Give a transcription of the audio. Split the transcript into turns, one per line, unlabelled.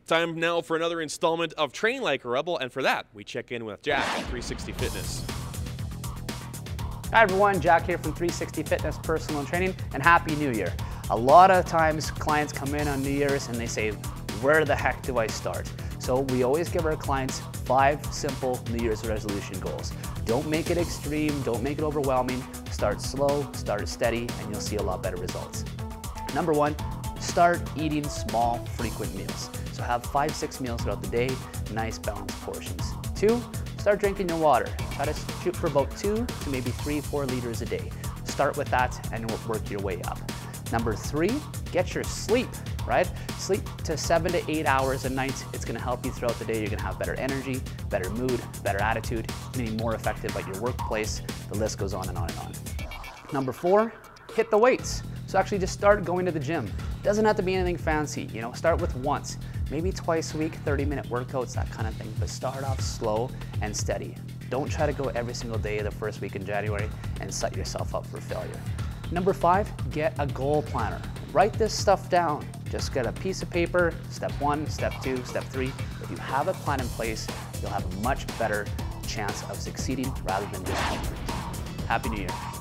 Time now for another installment of Train Like a Rebel, and for that, we check in with Jack at 360 Fitness.
Hi everyone, Jack here from 360 Fitness Personal Training, and Happy New Year. A lot of times clients come in on New Year's and they say, where the heck do I start? So we always give our clients 5 simple New Year's resolution goals. Don't make it extreme, don't make it overwhelming. Start slow, start steady, and you'll see a lot better results. Number 1, start eating small, frequent meals. So have 5-6 meals throughout the day, nice balanced portions. 2, start drinking your water. Try to shoot for about 2 to maybe 3-4 liters a day. Start with that and work your way up. Number 3, get your sleep, right? Sleep to 7 to 8 hours a night. It's gonna help you throughout the day. You're gonna have better energy, better mood, better attitude, you're gonna be more effective at your workplace. The list goes on and on and on. Number 4, hit the weights. So actually just start going to the gym. Doesn't have to be anything fancy, you know, start with once, maybe twice a week, 30-minute workouts, that kind of thing, but start off slow and steady. Don't try to go every single day the first week in January and set yourself up for failure. Number 5, get a goal planner. Write this stuff down. Just get a piece of paper, step 1, step 2, step 3. If you have a plan in place, you'll have a much better chance of succeeding rather than just. Happy New Year.